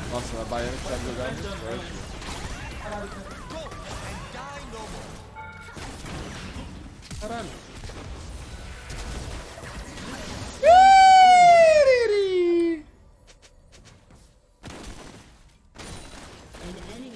Nossa, a Baiana que sabe jogar é muito forte. Caralho. An enemy